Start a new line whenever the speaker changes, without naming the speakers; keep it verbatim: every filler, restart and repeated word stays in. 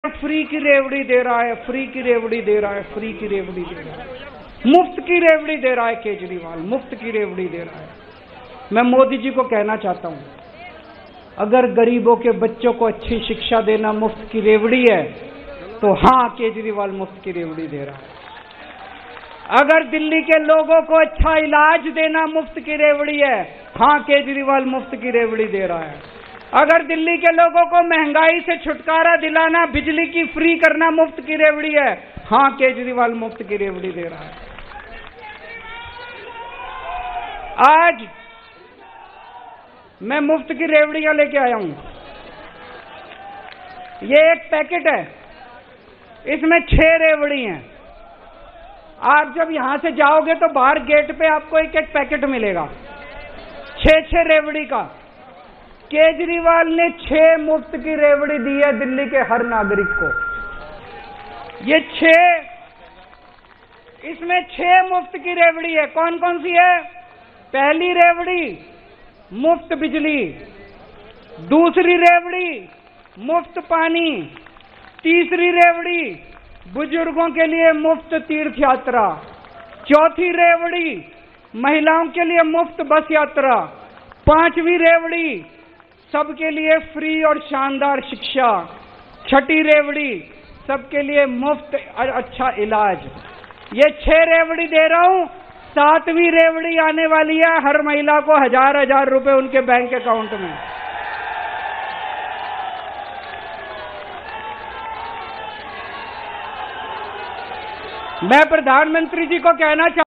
Free की रेवड़ी दे रहा है, फ्री की रेवड़ी दे रहा है, फ्री की रेवड़ी दे रहा है, मुफ्त की रेवड़ी दे रहा है केजरीवाल, मुफ्त की रेवड़ी दे रहा है। मैं मोदी जी को कहना चाहता हूं, अगर गरीबों के बच्चों को अच्छी शिक्षा देना मुफ्त की रेवड़ी है तो हां, केजरीवाल मुफ्त की रेवड़ी दे रहा है। अगर दिल्ली के लोगों को अच्छा इलाज देना मुफ्त की रेवड़ी है, हां, केजरीवाल मुफ्त की रेवड़ी दे रहा है। अगर दिल्ली के लोगों को महंगाई से छुटकारा दिलाना, बिजली की फ्री करना मुफ्त की रेवड़ी है, हां, केजरीवाल मुफ्त की रेवड़ी दे रहा है। आज मैं मुफ्त की रेवड़ियां लेके आया हूं। ये एक पैकेट है, इसमें छह रेवड़ी हैं। आप जब यहां से जाओगे तो बाहर गेट पे आपको एक एक पैकेट मिलेगा, छह छह रेवड़ी का। केजरीवाल ने छह मुफ्त की रेवड़ी दी है दिल्ली के हर नागरिक को। ये छह, इसमें छह मुफ्त की रेवड़ी है। कौन कौन सी है? पहली रेवड़ी मुफ्त बिजली, दूसरी रेवड़ी मुफ्त पानी, तीसरी रेवड़ी बुजुर्गों के लिए मुफ्त तीर्थ यात्रा, चौथी रेवड़ी महिलाओं के लिए मुफ्त बस यात्रा, पांचवी रेवड़ी सबके लिए फ्री और शानदार शिक्षा, छठी रेवड़ी सबके लिए मुफ्त और अच्छा इलाज। ये छह रेवड़ी दे रहा हूं, सातवीं रेवड़ी आने वाली है, हर महिला को हजार हजार रुपए उनके बैंक अकाउंट में। मैं प्रधानमंत्री जी को कहना चाहता